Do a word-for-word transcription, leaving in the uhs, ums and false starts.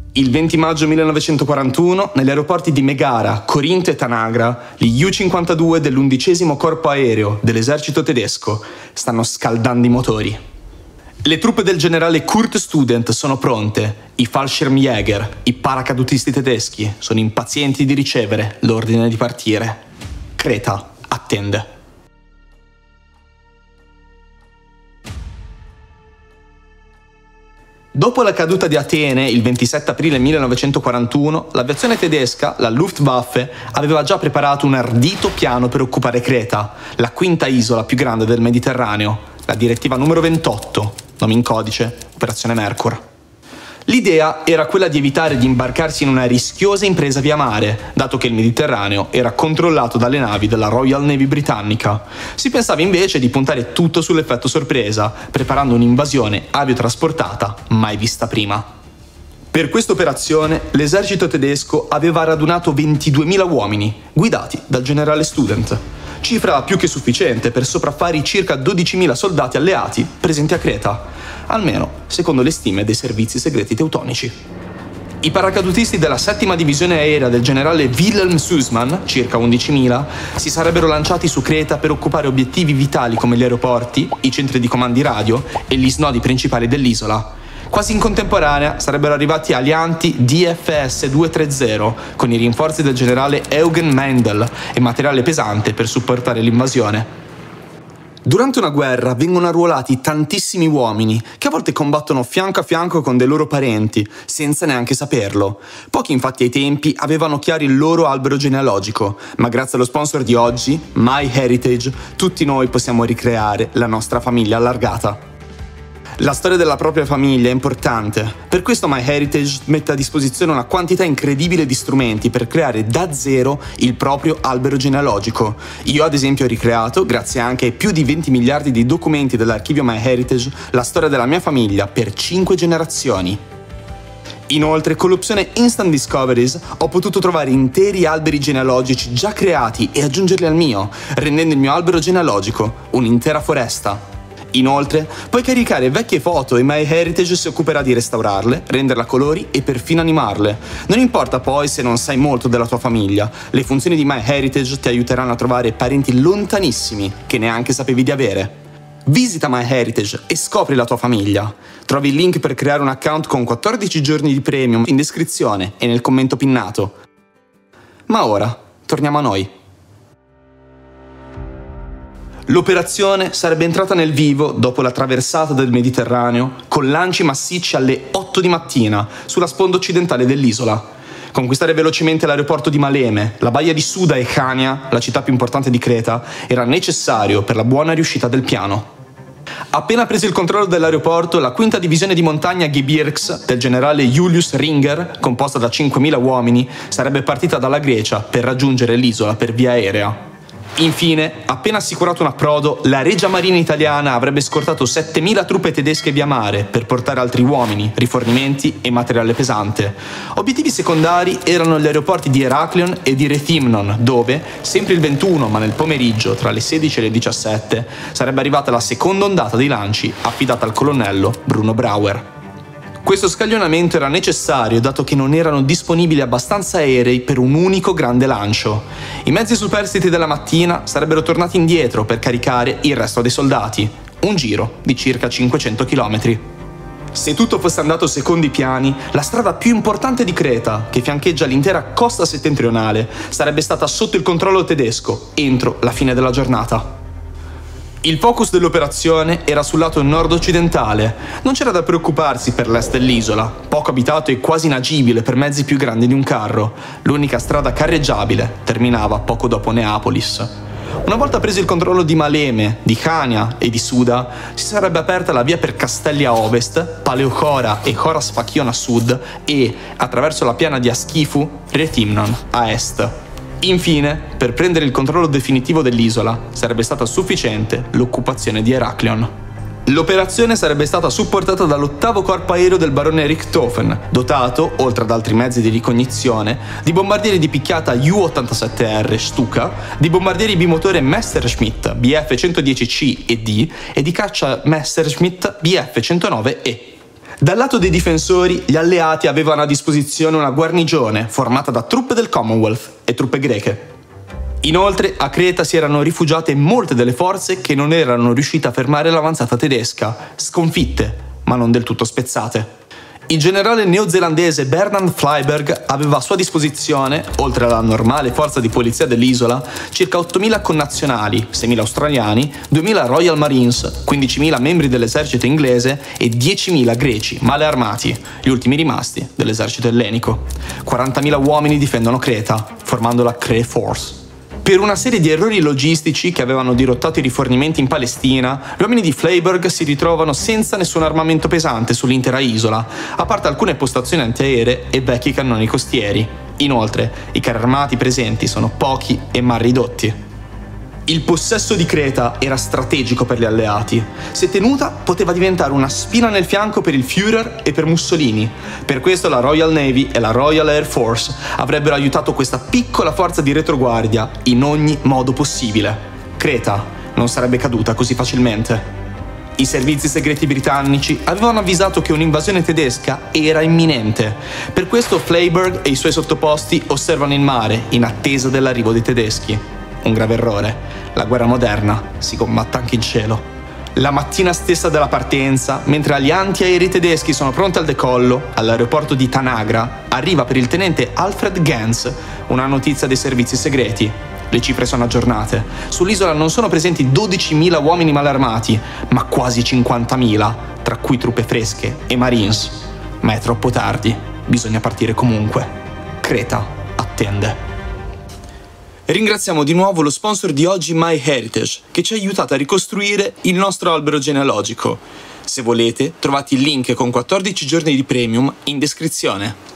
Il venti maggio millenovecentoquarantuno, negli aeroporti di Megara, Corinto e Tanagra, gli U cinquantadue dell'undicesimo Corpo Aereo dell'esercito tedesco stanno scaldando i motori. Le truppe del generale Kurt Student sono pronte, i Fallschirmjäger, i paracadutisti tedeschi, sono impazienti di ricevere l'ordine di partire. Creta attende. Dopo la caduta di Atene, il ventisette aprile millenovecentoquarantuno, l'aviazione tedesca, la Luftwaffe, aveva già preparato un ardito piano per occupare Creta, la quinta isola più grande del Mediterraneo, la direttiva numero ventotto, nome in codice, Operazione Merkur. L'idea era quella di evitare di imbarcarsi in una rischiosa impresa via mare, dato che il Mediterraneo era controllato dalle navi della Royal Navy britannica. Si pensava invece di puntare tutto sull'effetto sorpresa, preparando un'invasione aviotrasportata mai vista prima. Per questa operazione, l'esercito tedesco aveva radunato ventiduemila uomini, guidati dal generale Student, cifra più che sufficiente per sopraffare i circa dodicimila soldati alleati presenti a Creta, almeno secondo le stime dei servizi segreti teutonici. I paracadutisti della settima divisione aerea del generale Wilhelm Sussmann, circa undicimila, si sarebbero lanciati su Creta per occupare obiettivi vitali come gli aeroporti, i centri di comandi radio e gli snodi principali dell'isola. Quasi in contemporanea sarebbero arrivati alianti D F S duecentotrenta con i rinforzi del generale Eugen Mendel e materiale pesante per supportare l'invasione. Durante una guerra vengono arruolati tantissimi uomini che a volte combattono fianco a fianco con dei loro parenti, senza neanche saperlo. Pochi infatti ai tempi avevano chiaro il loro albero genealogico, ma grazie allo sponsor di oggi, MyHeritage, tutti noi possiamo ricreare la nostra famiglia allargata. La storia della propria famiglia è importante, per questo MyHeritage mette a disposizione una quantità incredibile di strumenti per creare da zero il proprio albero genealogico. Io ad esempio ho ricreato, grazie anche ai più di venti miliardi di documenti dell'archivio MyHeritage, la storia della mia famiglia per cinque generazioni. Inoltre, con l'opzione Instant Discoveries ho potuto trovare interi alberi genealogici già creati e aggiungerli al mio, rendendo il mio albero genealogico un'intera foresta. Inoltre, puoi caricare vecchie foto e MyHeritage si occuperà di restaurarle, renderle a colori e perfino animarle. Non importa poi se non sai molto della tua famiglia, le funzioni di MyHeritage ti aiuteranno a trovare parenti lontanissimi che neanche sapevi di avere. Visita MyHeritage e scopri la tua famiglia. Trovi il link per creare un account con quattordici giorni di premium in descrizione e nel commento pinnato. Ma ora, torniamo a noi. L'operazione sarebbe entrata nel vivo dopo la traversata del Mediterraneo con lanci massicci alle otto di mattina sulla sponda occidentale dell'isola. Conquistare velocemente l'aeroporto di Maleme, la baia di Suda e Chania, la città più importante di Creta, era necessario per la buona riuscita del piano. Appena preso il controllo dell'aeroporto, la quinta divisione di montagna Gebirgs del generale Julius Ringer, composta da cinquemila uomini, sarebbe partita dalla Grecia per raggiungere l'isola per via aerea. Infine, appena assicurato un approdo, la Regia Marina italiana avrebbe scortato settemila truppe tedesche via mare per portare altri uomini, rifornimenti e materiale pesante. Obiettivi secondari erano gli aeroporti di Heraklion e di Rethymnon, dove, sempre il ventuno ma nel pomeriggio, tra le sedici e le diciassette, sarebbe arrivata la seconda ondata dei lanci affidata al colonnello Bruno Brauer. Questo scaglionamento era necessario dato che non erano disponibili abbastanza aerei per un unico grande lancio. I mezzi superstiti della mattina sarebbero tornati indietro per caricare il resto dei soldati, un giro di circa cinquecento chilometri. Se tutto fosse andato secondo i piani, la strada più importante di Creta, che fiancheggia l'intera costa settentrionale, sarebbe stata sotto il controllo tedesco entro la fine della giornata. Il focus dell'operazione era sul lato nord-occidentale. Non c'era da preoccuparsi per l'est dell'isola, poco abitato e quasi inagibile per mezzi più grandi di un carro. L'unica strada carreggiabile terminava poco dopo Neapolis. Una volta preso il controllo di Maleme, di Chania e di Suda, si sarebbe aperta la via per Castelli a ovest, Paleochora e Choras Fachion a sud e, attraverso la piana di Aschifu, Rethymnon a est. Infine, per prendere il controllo definitivo dell'isola, sarebbe stata sufficiente l'occupazione di Heraklion. L'operazione sarebbe stata supportata dall'ottavo corpo aereo del barone Richthofen, dotato, oltre ad altri mezzi di ricognizione, di bombardieri di picchiata U ottantasette R Stuka, di bombardieri bimotore Messerschmitt B F centodieci C e D e di caccia Messerschmitt B F centonove E. Dal lato dei difensori, gli alleati avevano a disposizione una guarnigione formata da truppe del Commonwealth e truppe greche. Inoltre, a Creta si erano rifugiate molte delle forze che non erano riuscite a fermare l'avanzata tedesca, sconfitte, ma non del tutto spezzate. Il generale neozelandese Bernard Freyberg aveva a sua disposizione, oltre alla normale forza di polizia dell'isola, circa ottomila connazionali, seimila australiani, duemila Royal Marines, quindicimila membri dell'esercito inglese e diecimila greci male armati, gli ultimi rimasti dell'esercito ellenico. quarantamila uomini difendono Creta, formando la Cree Force. Per una serie di errori logistici che avevano dirottato i rifornimenti in Palestina, gli uomini di Freyberg si ritrovano senza nessun armamento pesante sull'intera isola, a parte alcune postazioni antiaeree e vecchi cannoni costieri. Inoltre, i carri armati presenti sono pochi e mal ridotti. Il possesso di Creta era strategico per gli alleati. Se tenuta, poteva diventare una spina nel fianco per il Führer e per Mussolini. Per questo la Royal Navy e la Royal Air Force avrebbero aiutato questa piccola forza di retroguardia in ogni modo possibile. Creta non sarebbe caduta così facilmente. I servizi segreti britannici avevano avvisato che un'invasione tedesca era imminente. Per questo Freyberg e i suoi sottoposti osservano il mare in attesa dell'arrivo dei tedeschi. Un grave errore. La guerra moderna si combatte anche in cielo. La mattina stessa della partenza, mentre gli antiaerei tedeschi sono pronti al decollo, all'aeroporto di Tanagra arriva per il tenente Alfred Gans una notizia dei servizi segreti. Le cifre sono aggiornate. Sull'isola non sono presenti dodicimila uomini malarmati, ma quasi cinquantamila, tra cui truppe fresche e Marines. Ma è troppo tardi, bisogna partire comunque. Creta attende. Ringraziamo di nuovo lo sponsor di oggi MyHeritage, che ci ha aiutato a ricostruire il nostro albero genealogico. Se volete, trovate il link con quattordici giorni di premium in descrizione.